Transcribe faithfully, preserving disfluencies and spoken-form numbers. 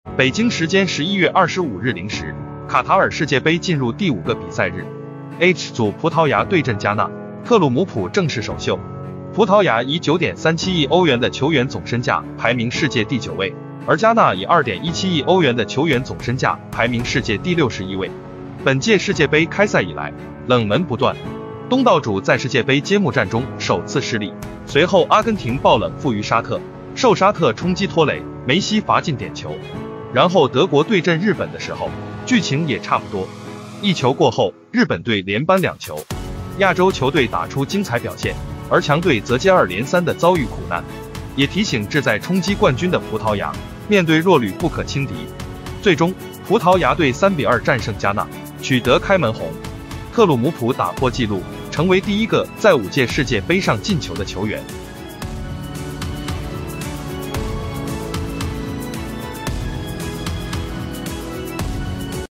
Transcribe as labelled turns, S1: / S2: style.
S1: 北京时间十一月二十五日零时，卡塔尔世界杯进入第五个比赛日 ，H 组葡萄牙对阵加纳，特鲁姆普正式首秀。葡萄牙以 九点三七亿欧元的球员总身价排名世界第九位，而加纳以 二点一七亿欧元的球员总身价排名世界第六十一位。本届世界杯开赛以来，冷门不断。东道主在世界杯揭幕战中首次失利，随后阿根廷爆冷负于沙特，受沙特冲击拖累，梅西罚进点球。然后德国对阵日本的时候，剧情也差不多，一球过后，日本队连扳两球，亚洲球队打出精彩表现，而强队则接二连三的遭遇苦难，也提醒志在冲击冠军的葡萄牙，面对弱旅不可轻敌。最终，葡萄牙队三比二战胜加纳，取得开门红。特鲁姆普打破纪录，成为第一个在五届世界杯上进球的球员。